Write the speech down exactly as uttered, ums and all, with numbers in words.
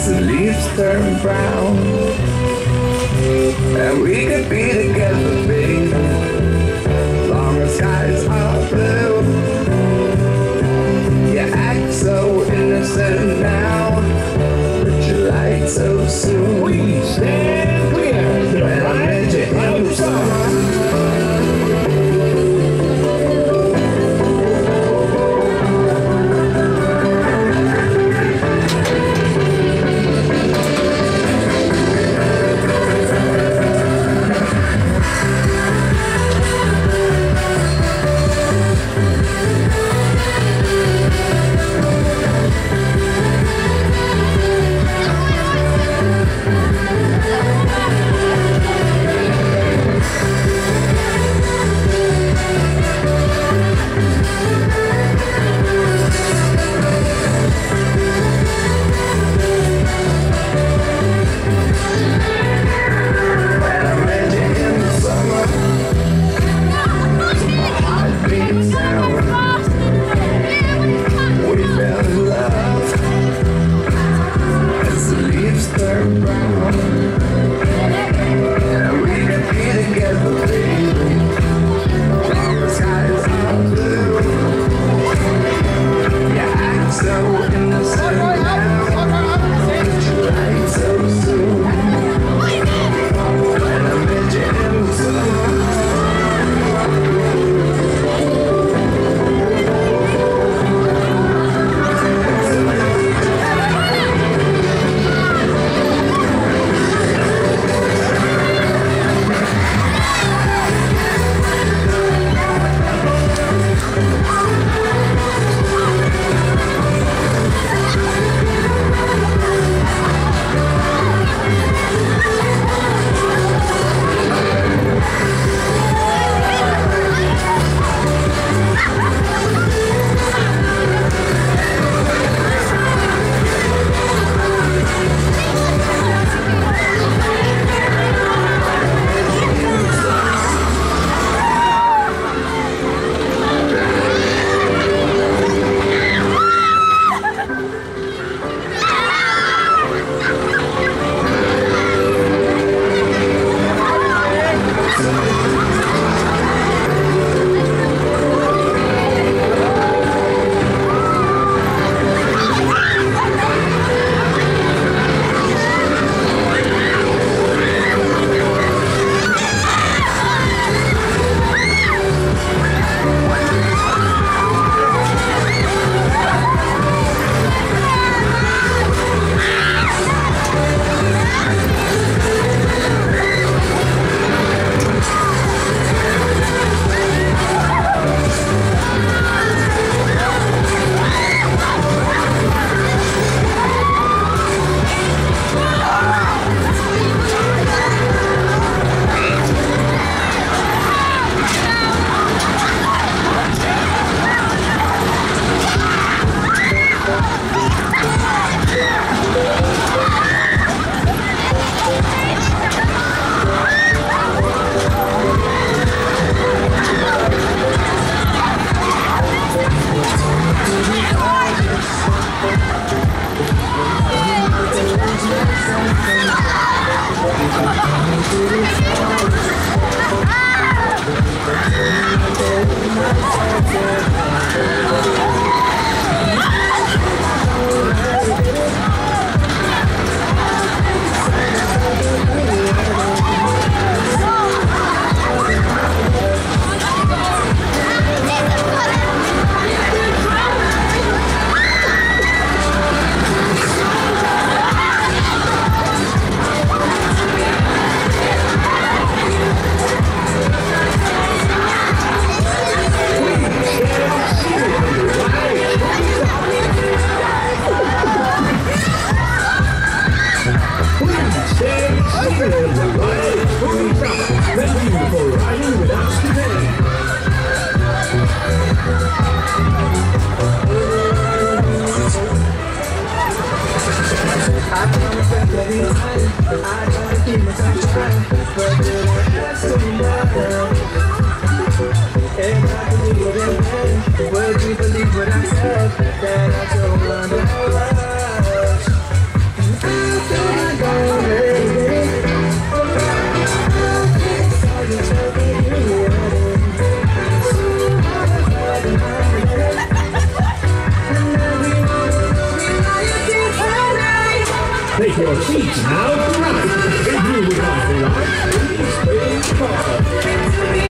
as the leaves turn brown. And we could be together, baby, long as skies are blue. You act so innocent now, but you lied so soon. Please stand clear. When I met you in the summer. Would you believe what I said? That I don't wanna rush. Take your seats now to ride. If you would like to ride, please wait for